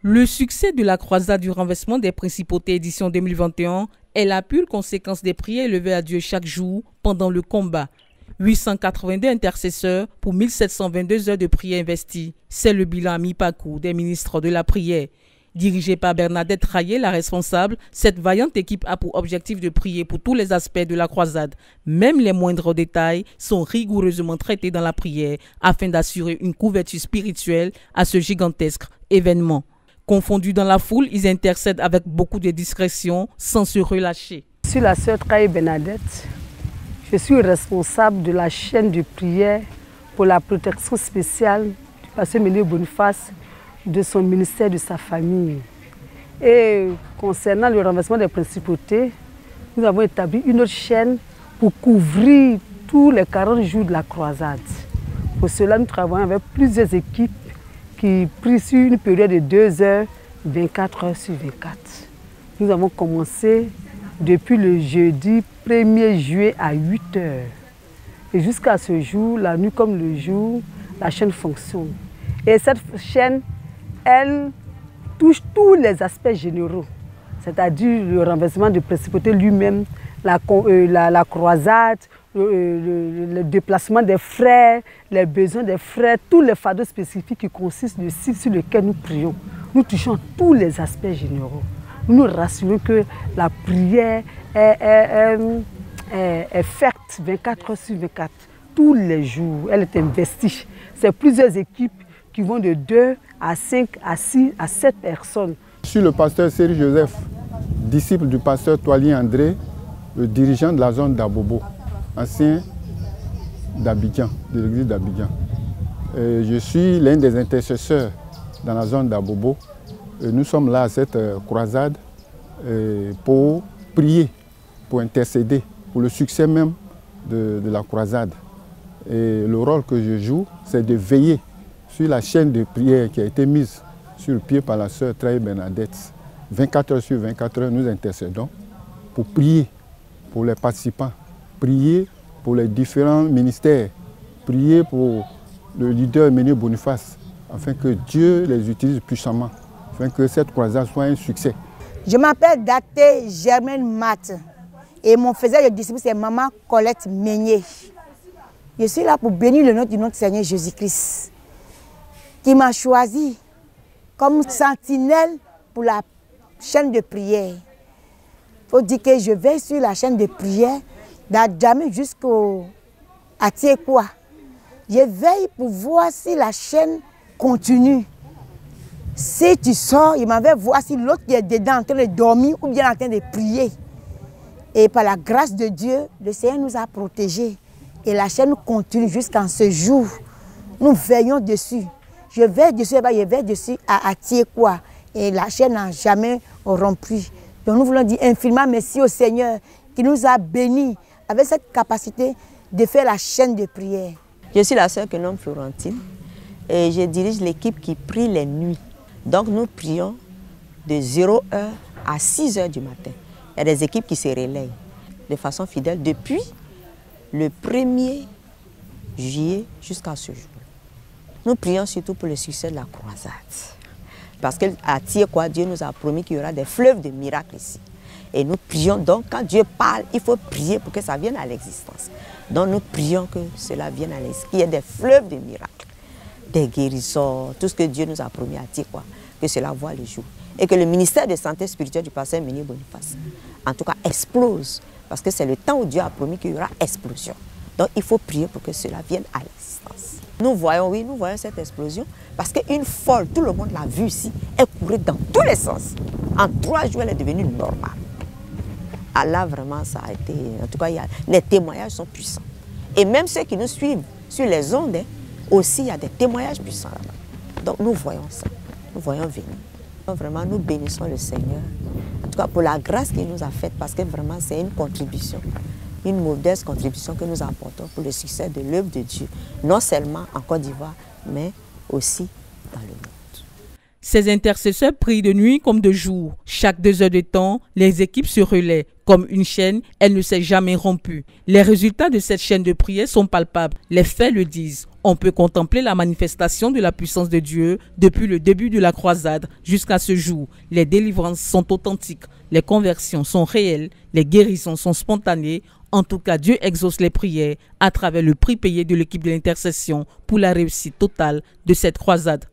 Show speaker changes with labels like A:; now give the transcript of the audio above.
A: Le succès de la croisade du renversement des principautés édition 2021 est la pure conséquence des prières élevées à Dieu chaque jour pendant le combat. 882 intercesseurs pour 1722 heures de prière investies. C'est le bilan à mi-parcours des ministres de la prière. Dirigée par Bernadette Rayet, la responsable, cette vaillante équipe a pour objectif de prier pour tous les aspects de la croisade. Même les moindres détails sont rigoureusement traités dans la prière afin d'assurer une couverture spirituelle à ce gigantesque événement. Confondus dans la foule, ils intercèdent avec beaucoup de discrétion sans se relâcher.
B: Je suis la sœur Rayet Bernadette. Je suis responsable de la chaîne de prière pour la protection spéciale du pasteur Ménié Boniface, de son ministère, de sa famille. Et concernant le renversement des principautés, nous avons établi une autre chaîne pour couvrir tous les 40 jours de la croisade. Pour cela, nous travaillons avec plusieurs équipes qui prient sur une période de 2 heures, 24 heures sur 24. Nous avons commencé depuis le jeudi 1er juillet à 8 heures. Et jusqu'à ce jour, la nuit comme le jour, la chaîne fonctionne. Et cette chaîne, elle touche tous les aspects généraux, c'est-à-dire le renversement de principauté lui-même, la croisade, le déplacement des frères, les besoins des frères, tous les fardeaux spécifiques qui consistent du site sur lequel nous prions. Nous touchons tous les aspects généraux. Nous nous rassurons que la prière est faite 24 heures sur 24, tous les jours. Elle est investie. C'est plusieurs équipes qui vont de 2 à 5, à 6, à 7 personnes.
C: Je suis le pasteur Serge Joseph, disciple du pasteur Toali André, le dirigeant de la zone d'Abobo, ancien d'Abidjan, de l'église d'Abidjan. Je suis l'un des intercesseurs dans la zone d'Abobo. Nous sommes là à cette croisade pour prier, pour intercéder, pour le succès même de la croisade. Et le rôle que je joue, c'est de veiller sur la chaîne de prière qui a été mise sur pied par la sœur Rayet Bernadette. 24 heures sur 24 heures, nous intercédons pour prier pour les participants, prier pour les différents ministères, prier pour le leader Ménié Boniface, afin que Dieu les utilise puissamment, afin que cette croisade soit un succès.
D: Je m'appelle Daté Germaine Mat et mon faiseur de disciple c'est Maman Colette Ménié. Je suis là pour bénir le nom de notre Seigneur Jésus-Christ, qui m'a choisi comme sentinelle pour la chaîne de prière. Il faut dire que je veille sur la chaîne de prière d'Adjamé jusqu'à Tiekwa. Je veille pour voir si la chaîne continue. Si tu sors, il m'avait voir si l'autre qui est dedans en train de dormir ou bien en train de prier. Et par la grâce de Dieu, le Seigneur nous a protégés. Et la chaîne continue jusqu'à ce jour. Nous veillons dessus. Je veille dessus à Tiekwa. Et la chaîne n'a jamais rompu. Donc nous voulons dire infiniment merci au Seigneur qui nous a bénis avec cette capacité de faire la chaîne de prière.
E: Je suis la sœur Kenom Florentine et je dirige l'équipe qui prie les nuits. Donc nous prions de 0 heure à 6 heures du matin. Il y a des équipes qui se relayent de façon fidèle depuis le 1er juillet jusqu'à ce jour. Nous prions surtout pour le succès de la croisade. Parce qu'à Tiekwa, Dieu nous a promis qu'il y aura des fleuves de miracles ici. Et nous prions donc, quand Dieu parle, il faut prier pour que ça vienne à l'existence. Donc nous prions que cela vienne à l'existence, qu'il y ait des fleuves de miracles, des guérisons, tout ce que Dieu nous a promis à Tiekwa, que cela voit le jour. Et que le ministère de santé spirituelle du pasteur Ménié Boniface, en tout cas, explose. Parce que c'est le temps où Dieu a promis qu'il y aura explosion. Donc il faut prier pour que cela vienne à l'existence. Nous voyons cette explosion parce qu'une folle, tout le monde l'a vue ici, elle courait dans tous les sens. En 3 jours, elle est devenue normale. Allah, vraiment, ça a été... En tout cas, les témoignages sont puissants. Et même ceux qui nous suivent sur les ondes, aussi, il y a des témoignages puissants là-bas. Donc nous voyons ça, nous voyons venir. Donc, vraiment, nous bénissons le Seigneur, en tout cas pour la grâce qu'il nous a faite, parce que vraiment, c'est une contribution. Une modeste contribution que nous apportons pour le succès de l'œuvre de Dieu, non seulement en Côte d'Ivoire, mais aussi dans le monde.
A: Ces intercesseurs prient de nuit comme de jour. Chaque 2 heures de temps, les équipes se relaient. Comme une chaîne, elle ne s'est jamais rompue. Les résultats de cette chaîne de prière sont palpables. Les faits le disent. On peut contempler la manifestation de la puissance de Dieu depuis le début de la croisade jusqu'à ce jour. Les délivrances sont authentiques, les conversions sont réelles, les guérisons sont spontanées. En tout cas, Dieu exauce les prières à travers le prix payé de l'équipe de l'intercession pour la réussite totale de cette croisade.